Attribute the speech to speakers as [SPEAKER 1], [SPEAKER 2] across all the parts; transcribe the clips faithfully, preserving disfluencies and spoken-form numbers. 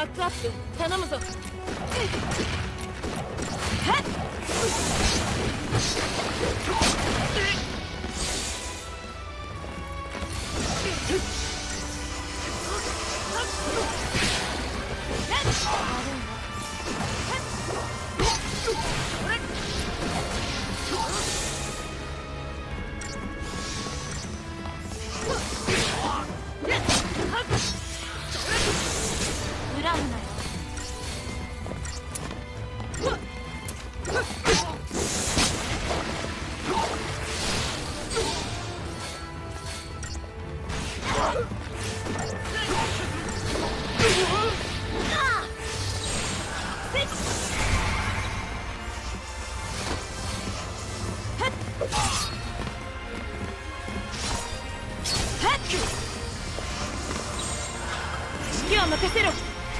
[SPEAKER 1] バックアップ頼むぞ。指揮を任せろ。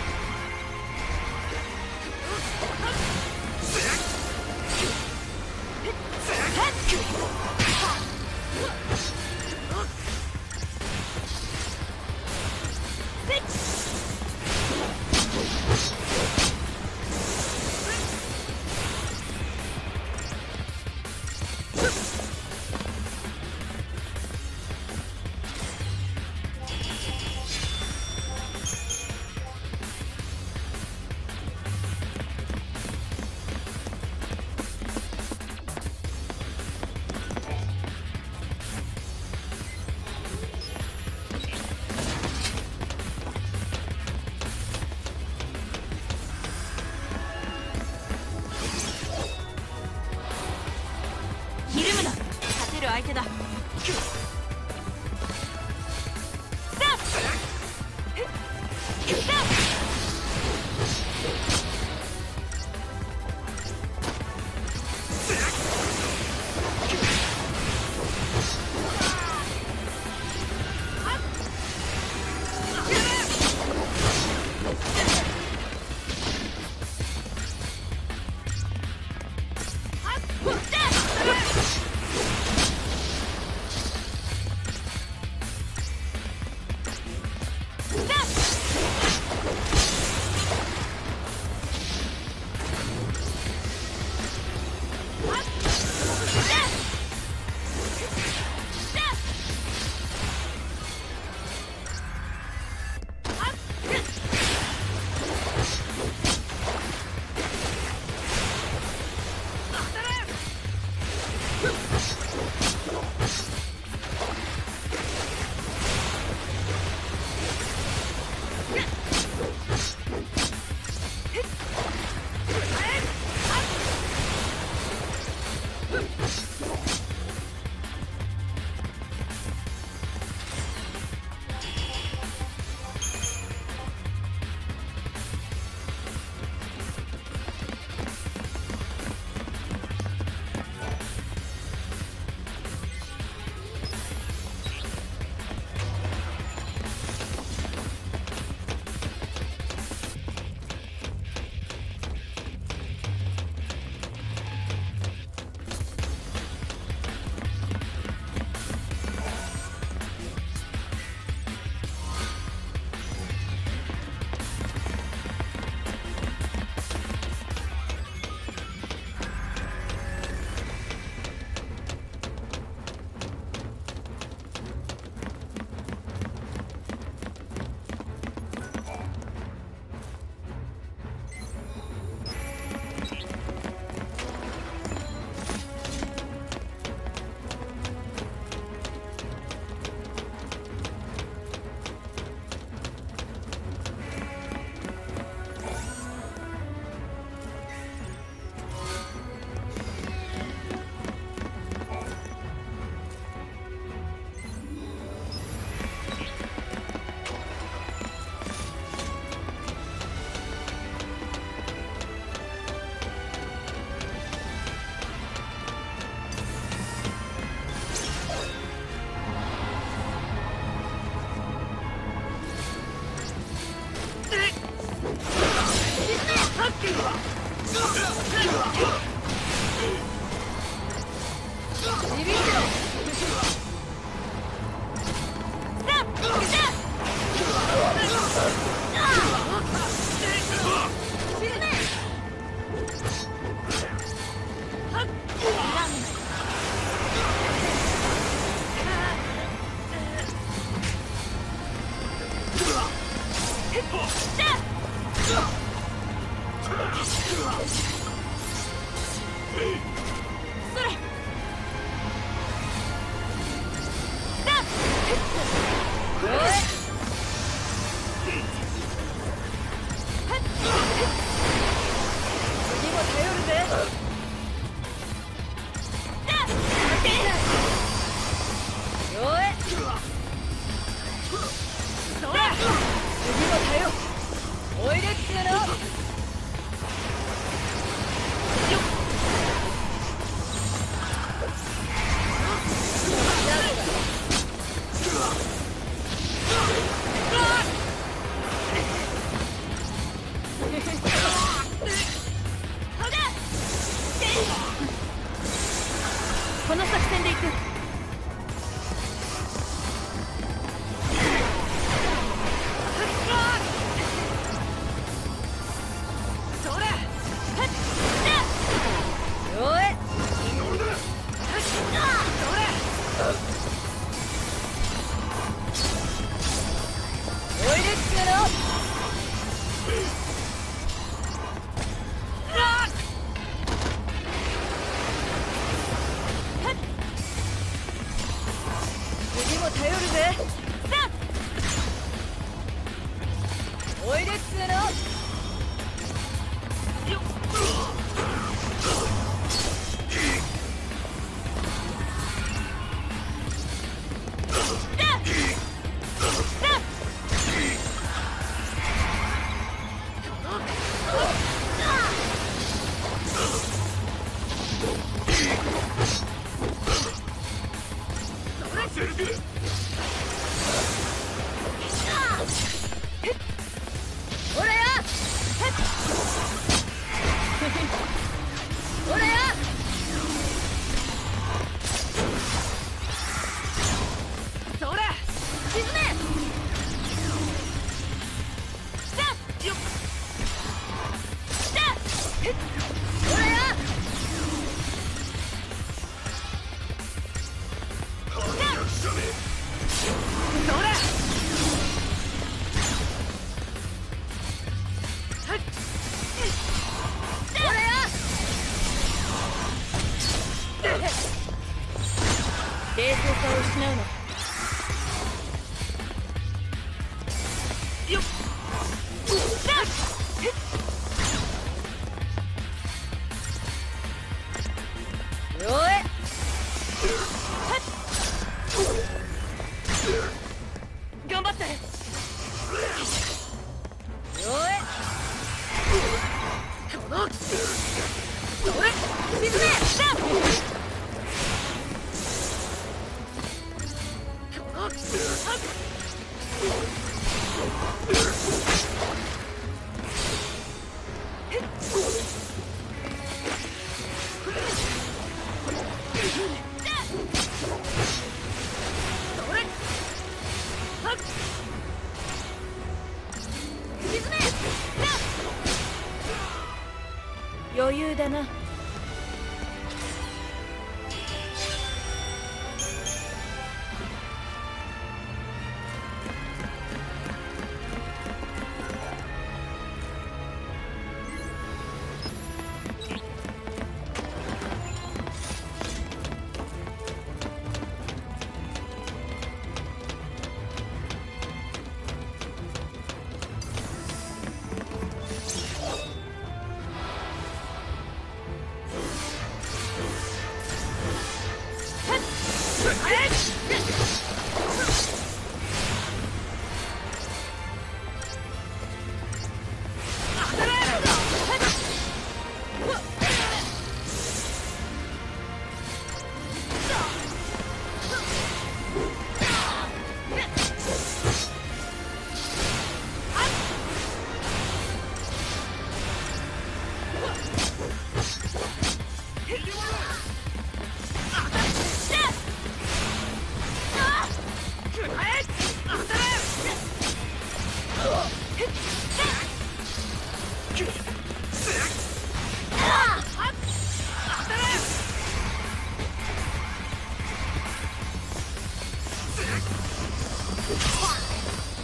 [SPEAKER 1] 相手だ。 それだおい次も頼るぜよえそれ次も頼るおいでっつうのこの作戦で行くそれよえそれおいでっつうの次も頼るぜさあおいでっつうのよっおらやおらやそれ沈めさよっさおらやそれ冷静さを失うのよっさよえ頑張ってよえこのそれ沈めさ余裕だな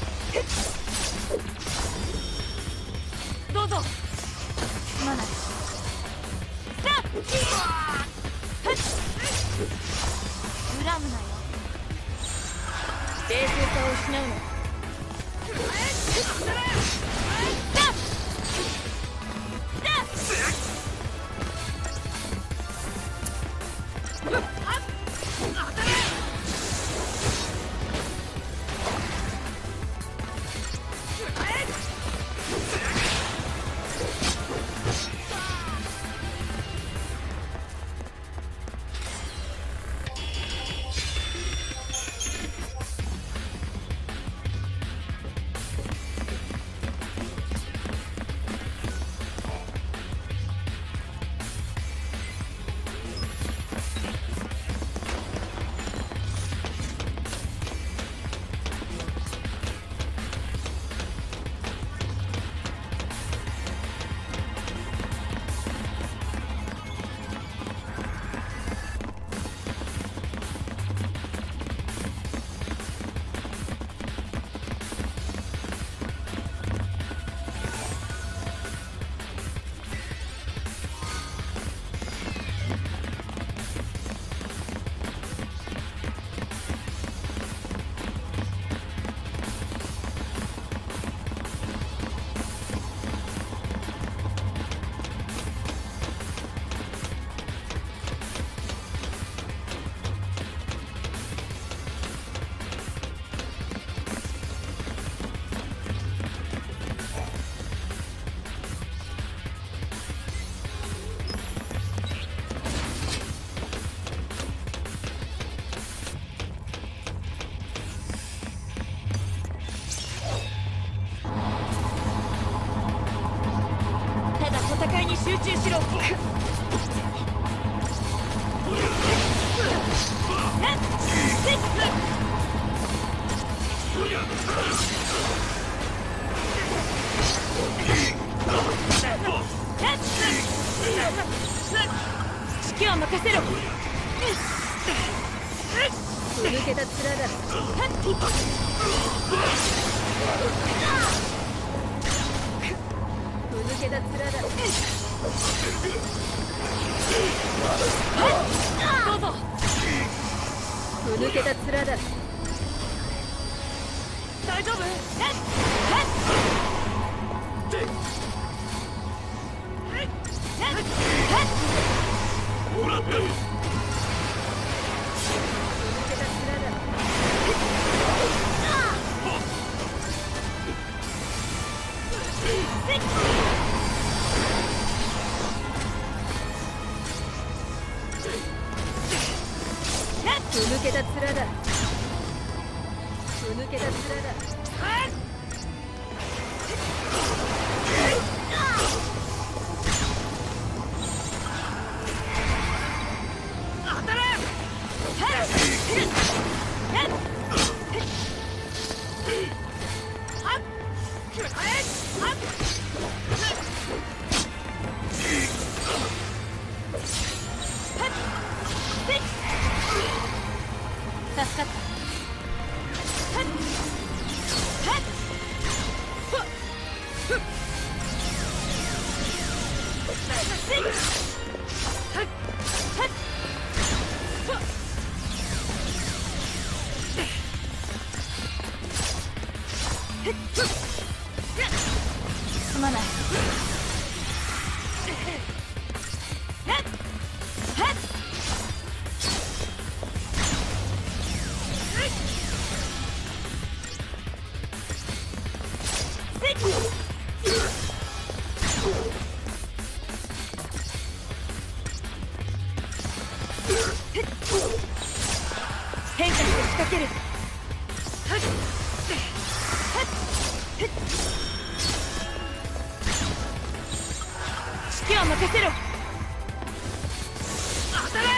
[SPEAKER 1] どうぞすまない恨むなよ。冷静さを失うの。戦いに集中しろ。指揮を任せろ。ふぬけた面だ。ふぬけた面だ。どうぞ。ふぬけた面だ。大丈夫？ほら。ふぬけた面だ。ふぬけた面だ。当たれ。助かった。すまない。変化して仕掛ける。指揮を任せろ。当たれ。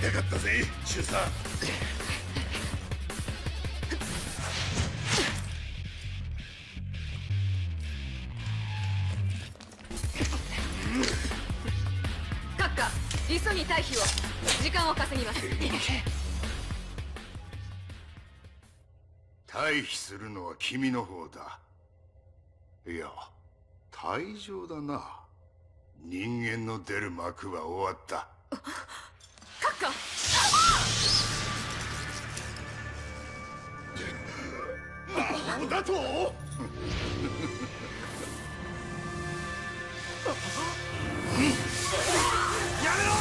[SPEAKER 2] たかったぜ中佐。
[SPEAKER 1] 閣下、急ぎ退避を。時間を稼ぎます。
[SPEAKER 2] 退避するのは君の方だ。いや、退場だな。人間の出る幕は終わった。
[SPEAKER 1] 閣下。
[SPEAKER 2] 魔法だとやめろ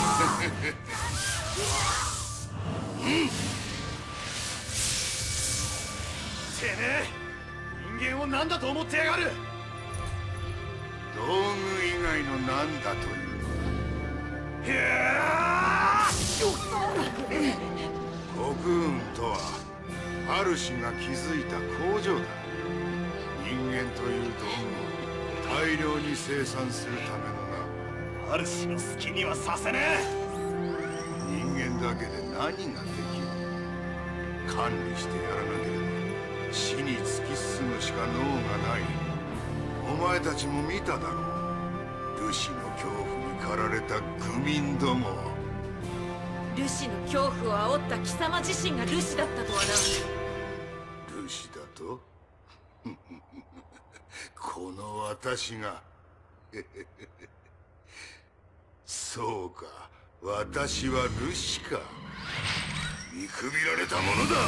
[SPEAKER 2] てめえ、人間を何だと思ってやがる。道具以外の何だというの。へえ。国運とは主が築いた工場だ。人間という道具を大量に生産するためのな。主の好きにはさせねえ。人間だけで何ができる。管理してやらなければ死に突き進むしか能がない。お前たちも見ただろう。ルシの恐怖に駆られた愚民ども。
[SPEAKER 1] ルシの恐怖を煽った貴様自身がルシだったとはな。
[SPEAKER 2] ルシだとこの私がそうか、私はルシか。見くびられたものだ。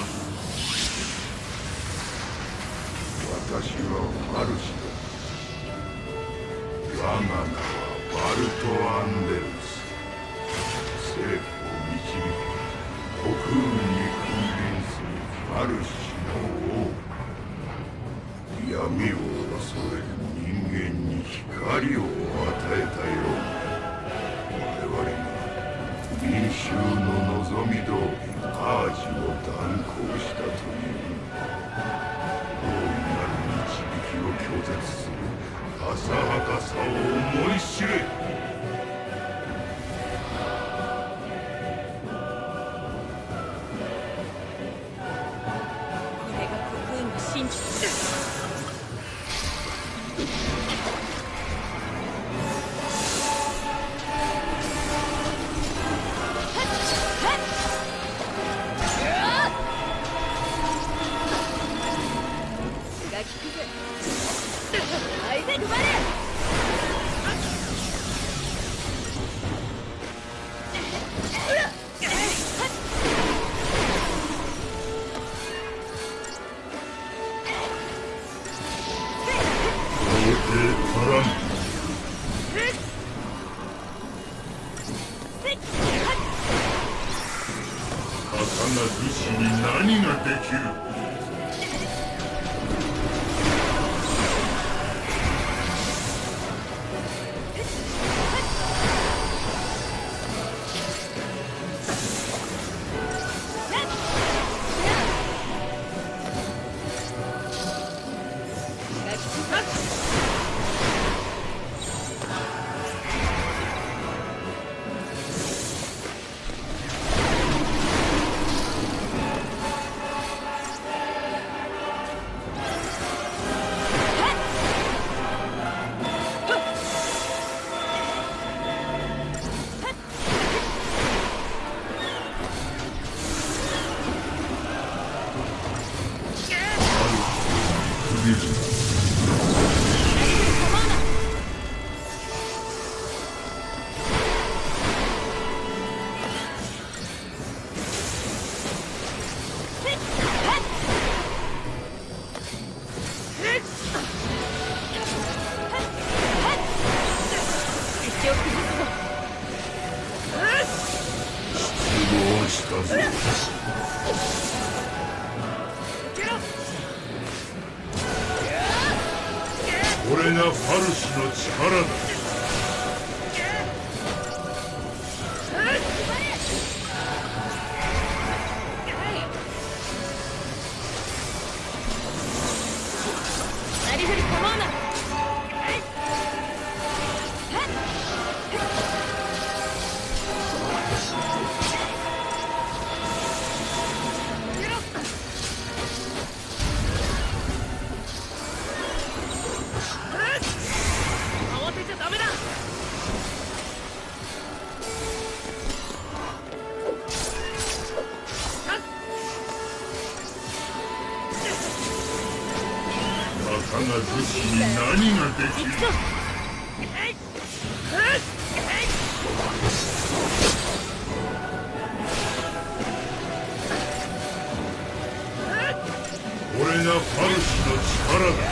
[SPEAKER 2] 私はファルシだ。我が名はバルト・アンデルス。政府を導き国運に君臨するファルシの王。闇を恐れ人間に光を与えたように、我々が民衆の望み通りパージを断行したという大いなる導きを拒絶する浅はかさを思い知れ。
[SPEAKER 1] これが国運の真実だ。
[SPEAKER 2] これがファルシの力だ。
[SPEAKER 1] なりふり構うな。
[SPEAKER 2] 私に何ができる。
[SPEAKER 1] 行くぞ。
[SPEAKER 2] これがパルシの力だ。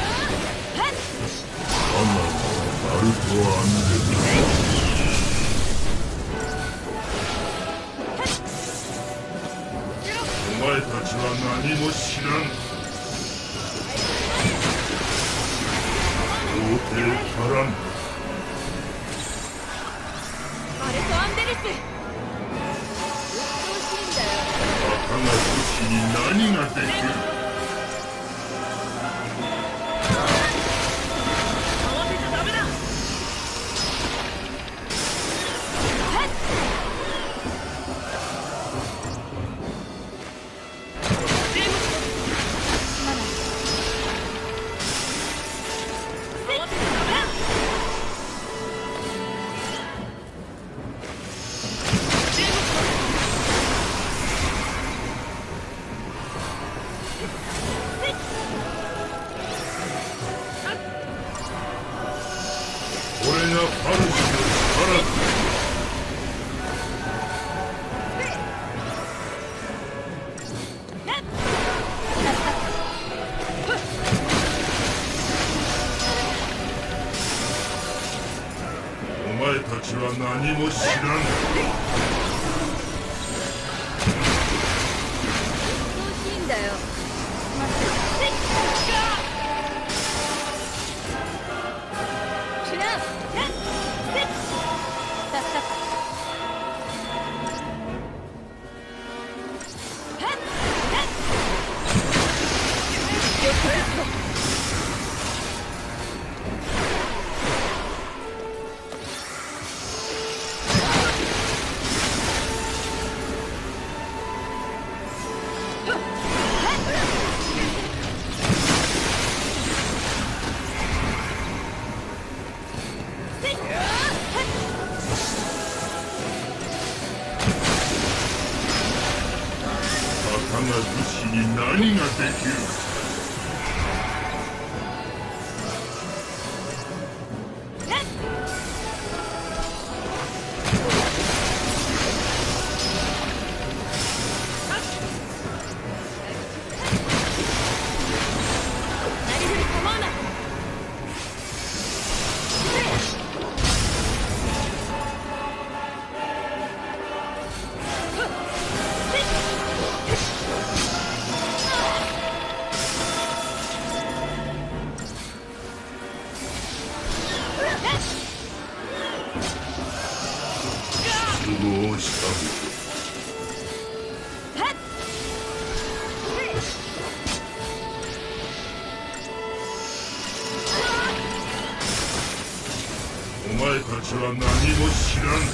[SPEAKER 2] 我がナルトアンデル。お前たちは何も知らん。到底足らん。
[SPEAKER 1] バルトアンデリス。鬱陶しいんだよ。
[SPEAKER 2] たかが武士に何ができる。これがパルシの力だ。お前たちは何も知らん。
[SPEAKER 1] 鬱陶しいんだよ。シュナウ。たかが武士に何ができる。失望した。お前たちは何も知らん。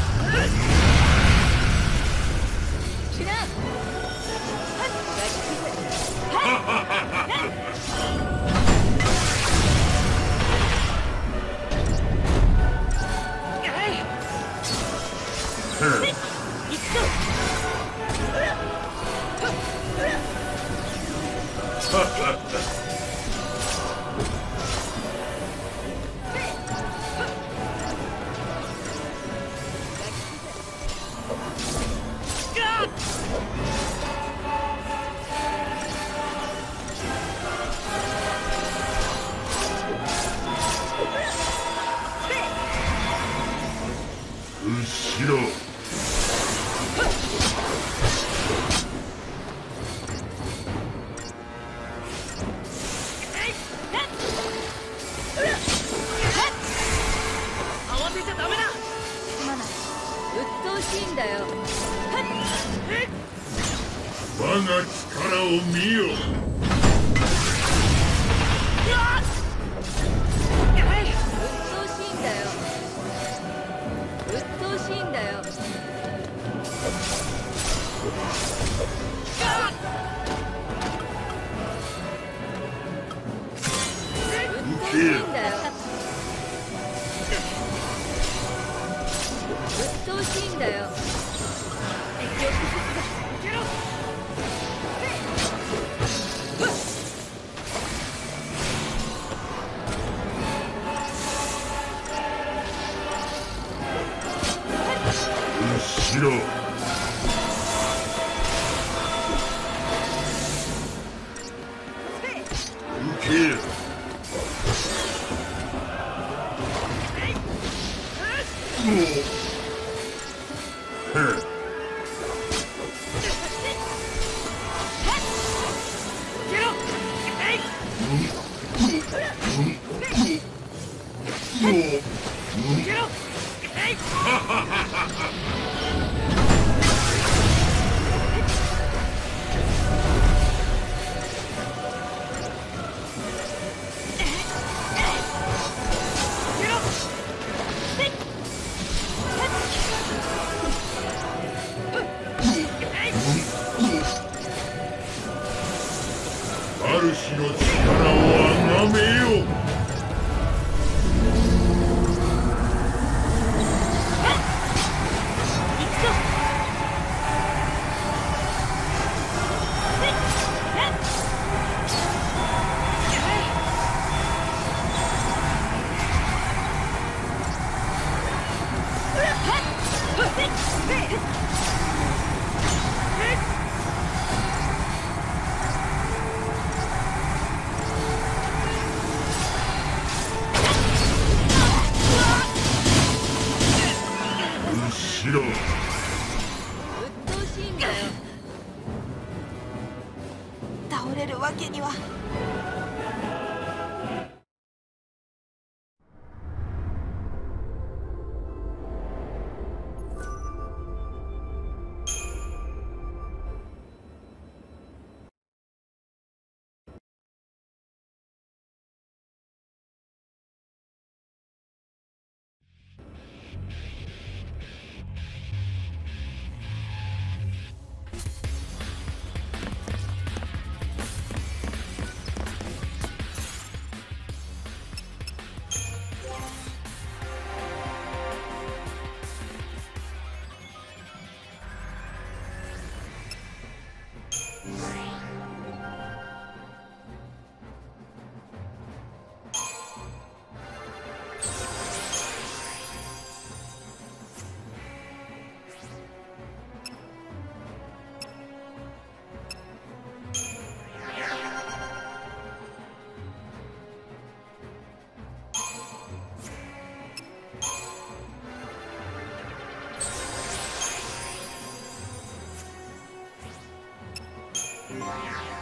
[SPEAKER 1] シュナウ。
[SPEAKER 2] 後ろ。
[SPEAKER 1] 慌てちゃダメだ。すまない。鬱陶しいんだよ。
[SPEAKER 2] 我が力を見よ。受けよ。
[SPEAKER 1] 鬱陶しいんだよ。
[SPEAKER 2] しろ。受ける。もうへっ主の力をあがめよ。後ろ。
[SPEAKER 1] 鬱陶しいんだよ。
[SPEAKER 3] 倒れるわけには。
[SPEAKER 2] Yeah.